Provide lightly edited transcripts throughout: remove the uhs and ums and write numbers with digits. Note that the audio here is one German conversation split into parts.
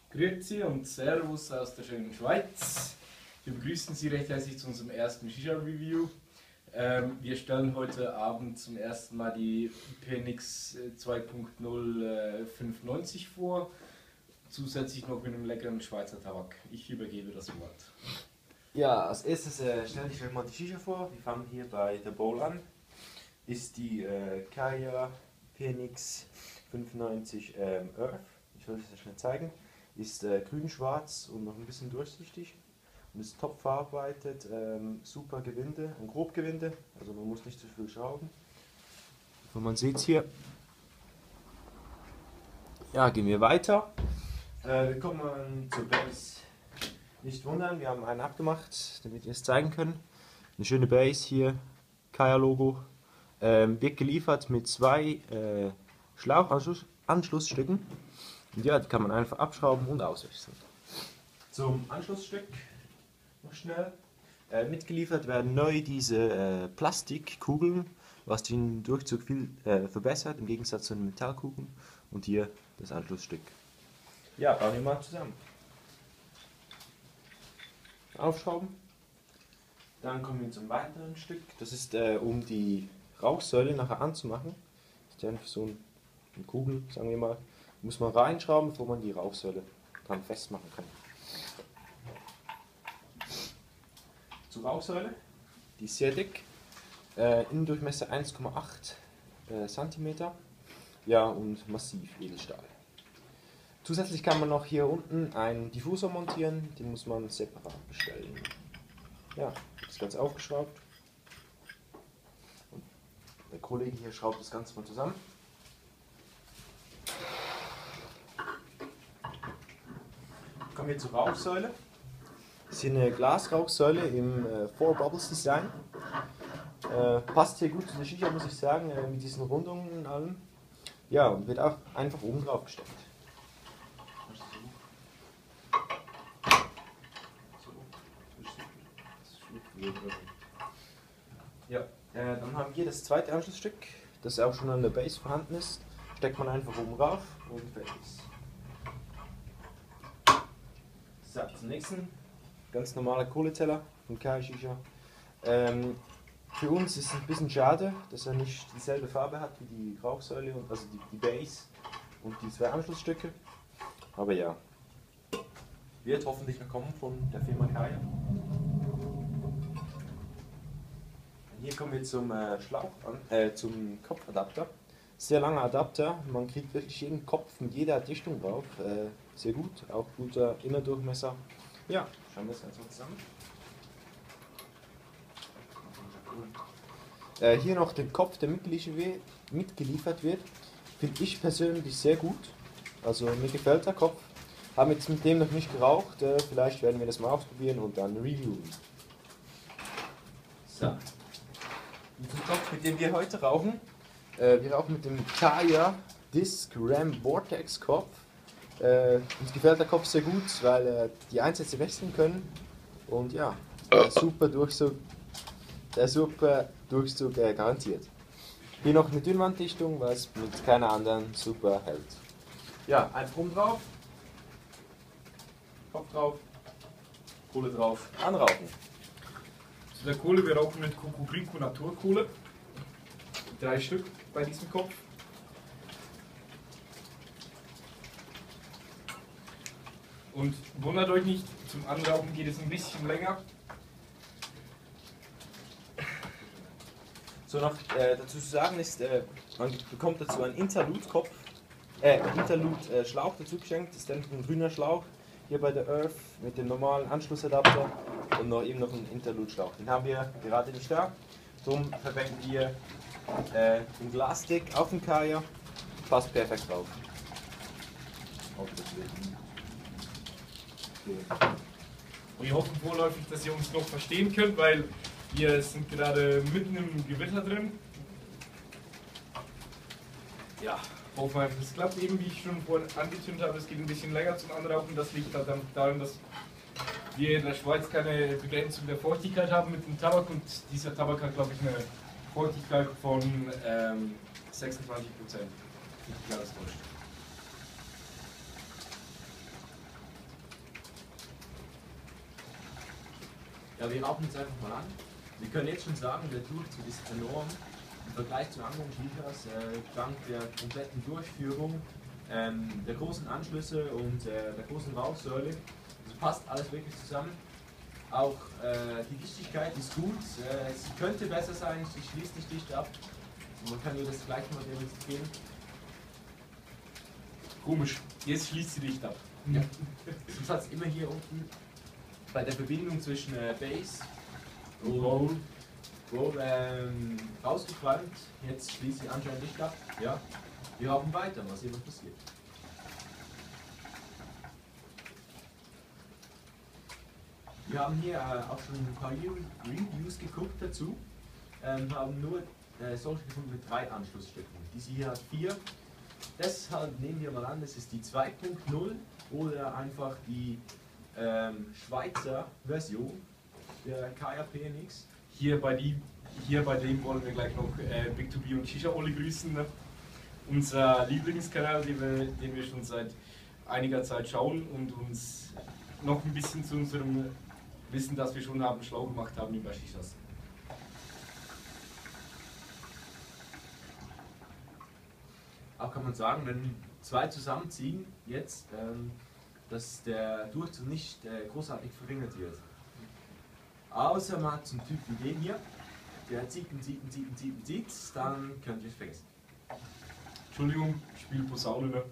Grüezi und Servus aus der schönen Schweiz. Wir begrüßen Sie recht herzlich zu unserem ersten Shisha-Review. Wir stellen heute Abend zum ersten Mal die PNX 2.0 590 vor, zusätzlich noch mit einem leckeren Schweizer Tabak. Ich übergebe das Wort. Ja, als erstes stelle ich euch mal die Shisha vor. Wir fangen hier bei der Bowl an. Ist die Kaya PNX 590 Earth. Ich will es euch schnell zeigen. Ist grün-schwarz und noch ein bisschen durchsichtig und ist top verarbeitet, super Gewinde, ein Grobgewinde, also man muss nicht zu viel schrauben. Und man sieht es hier. Ja, gehen wir weiter. Wir kommen zur Base. Nicht wundern, wir haben einen abgemacht, damit wir es zeigen können. Eine schöne Base hier, Kaya-Logo. Wird geliefert mit zwei Schlauchanschlussstücken. Und ja, die kann man einfach abschrauben und auswechseln. Zum Anschlussstück noch schnell. Mitgeliefert werden neu diese Plastikkugeln, was den Durchzug viel verbessert, im Gegensatz zu den Metallkugeln. Und hier das Anschlussstück. Ja, bauen wir mal zusammen. Aufschrauben. Dann kommen wir zum weiteren Stück. Das ist um die Rauchsäule nachher anzumachen. Das ist einfach so eine Kugel, sagen wir mal. Muss man reinschrauben, bevor man die Rauchsäule dran festmachen kann. Zur Rauchsäule. Die ist sehr dick. Innendurchmesser 1,8 cm. Ja, und massiv Edelstahl. Zusätzlich kann man noch hier unten einen Diffusor montieren, den muss man separat bestellen. Ja, das Ganze aufgeschraubt. Und der Kollege hier schraubt das Ganze mal zusammen. Kommen wir zur Rauchsäule. Das ist hier eine Glasrauchsäule im Four Bubbles Design. Passt hier gut zu der Shisha, muss ich sagen, mit diesen Rundungen und allem. Ja, und wird auch einfach oben drauf gesteckt. Ja, dann haben wir hier das zweite Anschlussstück, das auch schon an der Base vorhanden ist. Steckt man einfach oben rauf und fertig ist. So, zum nächsten. Ganz normaler Kohleteller von Kaya Shisha. Für uns ist es ein bisschen schade, dass er nicht dieselbe Farbe hat wie die Rauchsäule, also die Base und die zwei Anschlussstücke. Aber ja, wird hoffentlich noch kommen von der Firma Kaya. Hier kommen wir zum zum Kopfadapter. Sehr langer Adapter, man kriegt wirklich jeden Kopf mit jeder Dichtung drauf. Sehr gut, auch guter Innerdurchmesser. Ja, schauen wir das Ganze mal zusammen. Hier noch den Kopf, der mitgeliefert wird, finde ich persönlich sehr gut. Also mir gefällt der Kopf. Haben jetzt mit dem noch nicht geraucht, vielleicht werden wir das mal ausprobieren und dann reviewen. So. Und zum Kopf, mit dem wir heute rauchen. Wir rauchen mit dem Kaya Disc Ram Vortex Kopf. Uns gefällt der Kopf sehr gut, weil die Einsätze wechseln können. Und ja, der super Durchzug garantiert. Hier noch eine Dünnwanddichtung, was mit keiner anderen super hält. Ja, einfach oben drauf, Kopf drauf, Kohle drauf, anrauchen. Zu der Kohle, wir rauchen mit Cucubrico Naturkohle. 3 Stück bei diesem Kopf. Und wundert euch nicht, zum Anrauchen geht es ein bisschen länger. So noch dazu zu sagen ist, man bekommt dazu einen Interlude-Schlauch dazu geschenkt. Das ist dann ein grüner Schlauch hier bei der Earth mit dem normalen Anschlussadapter und noch eben noch einen Interlude-Schlauch. Den haben wir gerade nicht da. Darum verwenden wir den Glasstick auf dem Kaya. Passt perfekt drauf. Wir hoffen vorläufig, dass ihr uns noch verstehen könnt, weil wir sind gerade mitten im Gewitter drin. Ja, hoffen wir, das klappt eben, wie ich schon vorhin angekündigt habe. Es geht ein bisschen länger zum Anrauchen. Das liegt halt daran, dass wir in der Schweiz keine Begrenzung der Feuchtigkeit haben mit dem Tabak und dieser Tabak hat, glaube ich, eine Feuchtigkeit von 26%. Nicht alles täuscht. Ja, wir rauchen uns einfach mal an. Wir können jetzt schon sagen, der Durchzug ist enorm. Im Vergleich zu anderen Shishas, dank der kompletten Durchführung, der großen Anschlüsse und der großen Rauchsäule. Also passt alles wirklich zusammen. Auch die Dichtigkeit ist gut. Sie könnte besser sein, sie schließt nicht dicht ab. Man kann nur das gleiche mal demonstrieren. Komisch, jetzt schließt sie dicht ab. Ja. Sonst hat es immer hier unten bei der Verbindung zwischen Bass und Roll rausgequalmt. Jetzt schließt sie anscheinend nicht ab. Ja. Wir haben weiter, was hier noch passiert. Wir haben hier auch schon ein paar Reviews geguckt dazu. Haben nur solche gefunden mit 3 Anschlussstücken. Diese hier hat 4. Deshalb nehmen wir mal an, das ist die 2.0 oder einfach die Schweizer Version der Kaya PNX. Hier bei dem wollen wir gleich noch Big 2B und Shisha Oli grüßen. Ne? Unser Lieblingskanal, den wir schon seit einiger Zeit schauen und uns noch ein bisschen zu unserem Wissen, das wir schon haben, schlau gemacht haben über Shishas. Auch kann man sagen, wenn 2 zusammenziehen, jetzt, dass der Durchzug nicht großartig verringert wird. Außer man hat zum Typ wie den hier, der zieht, dann könnt ihr es vergessen. Entschuldigung, ich spiele Posaune. Ne?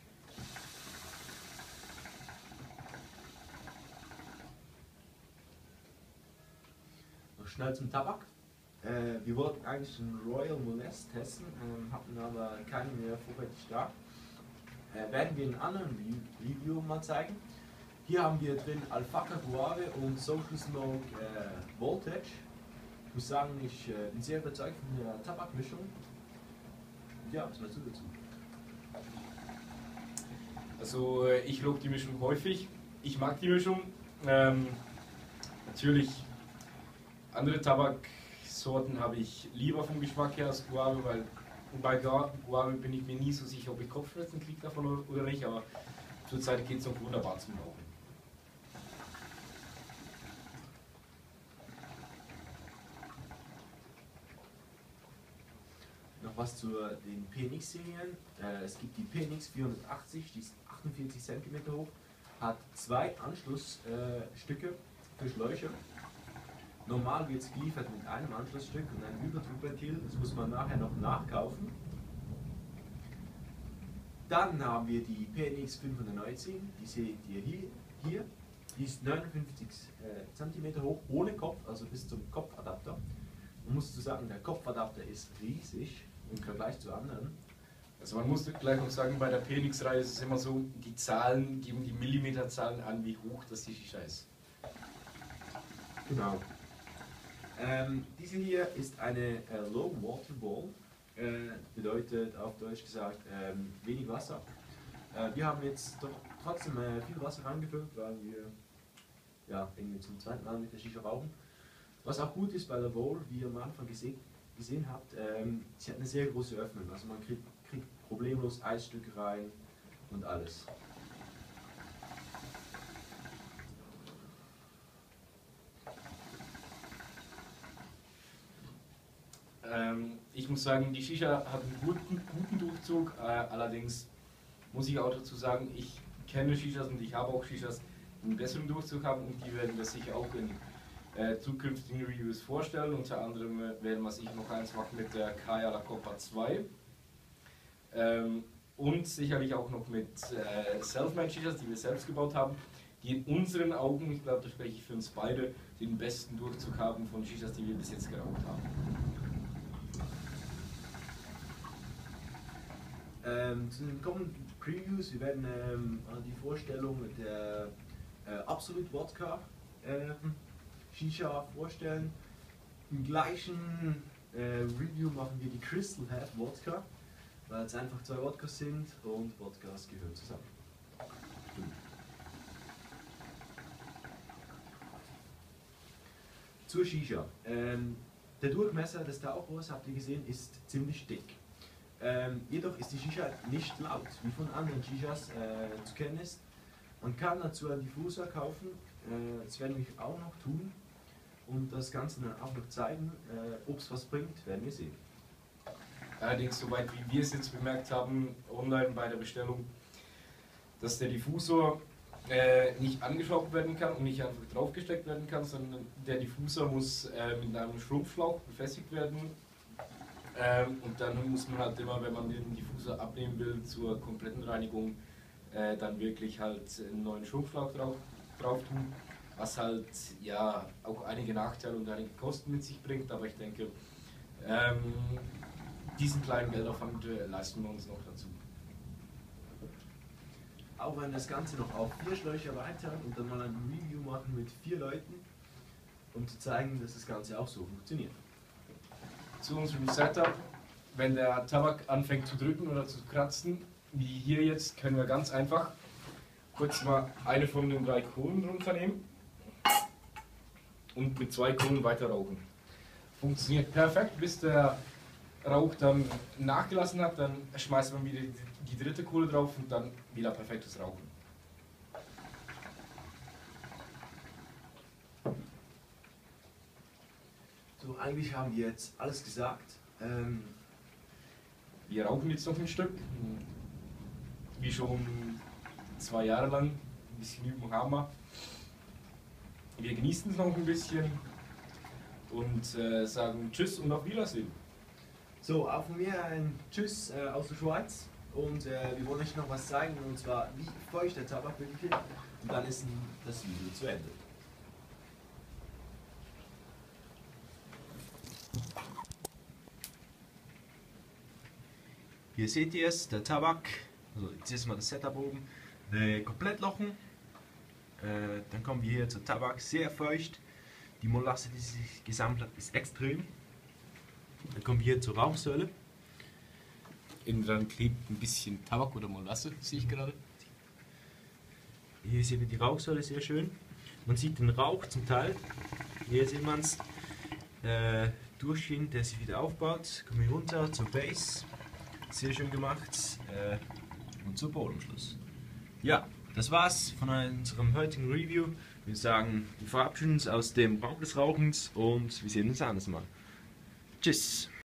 Noch schnell zum Tabak. Wir wollten eigentlich einen Royal Molest testen, hatten aber keinen mehr vorrätig da. Werden wir in einem anderen Review mal zeigen. Hier haben wir drin Alpaca Guave und Social Smoke Voltage. Ich muss sagen, ich bin sehr überzeugt von der Tabakmischung. Ja, was meinst du dazu? Also ich lobe die Mischung häufig. Ich mag die Mischung. Natürlich andere Tabaksorten habe ich lieber vom Geschmack her als Guave, weil bei Guave bin ich mir nie so sicher, ob ich Kopfschmerzen kriege davon oder nicht, aber zurzeit geht es noch wunderbar zum Rauchen. Noch was zu den PNX-Serien. Es gibt die PNX 480, die ist 48 cm hoch, hat 2 Anschlussstücke für Schläuche. Normal wird es geliefert mit einem Anschlussstück und einem Überdruckventil, das muss man nachher noch nachkaufen. Dann haben wir die PNX 519, die seht ihr hier. Die ist 59 cm hoch, ohne Kopf, also bis zum Kopfadapter. Man muss zu sagen, der Kopfadapter ist riesig im Vergleich zu anderen. Also man muss gleich noch sagen, bei der PNX-Reihe ist es immer so, die Zahlen geben die Millimeterzahlen an, wie hoch das die Shisha ist. Genau. Diese hier ist eine Low Water Ball, bedeutet auf Deutsch gesagt wenig Wasser. Wir haben jetzt doch trotzdem viel Wasser reingefüllt, weil wir ja, irgendwie zum 2. Mal mit der Shisha rauchen. Was auch gut ist bei der Bowl, wie ihr am Anfang gesehen habt, sie hat eine sehr große Öffnung, also man kriegt problemlos Eisstücke rein und alles. Ich muss sagen, die Shisha hat einen guten Durchzug, allerdings muss ich auch dazu sagen, ich kenne Shishas und ich habe auch Shishas, die einen besseren Durchzug haben und die werden wir sicher auch in zukünftigen Reviews vorstellen. Unter anderem werden wir sicher noch eins machen mit der Kaya La Copa 2 und sicherlich auch noch mit Selfmade Shishas, die wir selbst gebaut haben, die in unseren Augen, ich glaube, da spreche ich für uns beide, den besten Durchzug haben von Shishas, die wir bis jetzt geraucht haben. Zu den kommenden Previews, wir werden die Vorstellung mit der Absolut Wodka Shisha vorstellen. Im gleichen Review machen wir die Crystal Head Wodka, weil es einfach 2 Wodkas sind und Wodkas gehören zusammen. Zur Shisha. Der Durchmesser des Tauchrohrs, habt ihr gesehen, ist ziemlich dick. Jedoch ist die Shisha nicht laut, wie von anderen Shishas zu kennen ist. Man kann dazu einen Diffuser kaufen, das werden wir auch noch tun. und das Ganze dann auch noch zeigen. Ob es was bringt, werden wir sehen. Allerdings, soweit wie wir es jetzt bemerkt haben, online bei der Bestellung, dass der Diffusor nicht angeschraubt werden kann und nicht einfach draufgesteckt werden kann, sondern der Diffusor muss mit einem Schrumpfschlauch befestigt werden. Und dann muss man halt immer, wenn man den Diffusor abnehmen will, zur kompletten Reinigung dann wirklich halt einen neuen Schrumpfschlauch drauf tun, was halt ja auch einige Nachteile und einige Kosten mit sich bringt, aber ich denke, diesen kleinen Geldaufwand leisten wir uns noch dazu. Auch wenn das Ganze noch auf 4 Schläuche erweitern und dann mal ein Review machen mit 4 Leuten, um zu zeigen, dass das Ganze auch so funktioniert. Zu unserem Setup, wenn der Tabak anfängt zu drücken oder zu kratzen, wie hier jetzt, können wir ganz einfach kurz mal eine von den 3 Kohlen runternehmen und mit 2 Kohlen weiter rauchen. Funktioniert perfekt, bis der Rauch dann nachgelassen hat, dann schmeißt man wieder die dritte Kohle drauf und dann wieder perfektes Rauchen. So, eigentlich haben wir jetzt alles gesagt. Wir rauchen jetzt noch ein Stück, wie schon 2 Jahre lang, ein bisschen Übung haben wir. Wir genießen es noch ein bisschen und sagen Tschüss und auf Wiedersehen. So, auch von mir ein Tschüss aus der Schweiz und wir wollen euch noch was zeigen, und zwar wie feucht der Tabak wirklich ist, und dann ist das Video zu Ende. Hier seht ihr es, der Tabak, also jetzt ist mal das Setup oben, komplett lochen. Dann kommen wir hier zur Tabak, sehr feucht, die Molasse, die sich gesammelt hat, ist extrem. Dann kommen wir hier zur Rauchsäule. Innen dran klebt ein bisschen Tabak oder Molasse, sehe ich gerade. Hier sehen wir die Rauchsäule sehr schön. Man sieht den Rauch zum Teil. Hier sieht man es durchgehend, der sich wieder aufbaut. Kommen wir runter zur Base. Sehr schön gemacht. Und zur Bowl am Schluss. Ja, das war's von unserem heutigen Review. Wir sagen, wir verabschieden uns aus dem Raum des Rauchens und wir sehen uns anders mal. Tschüss!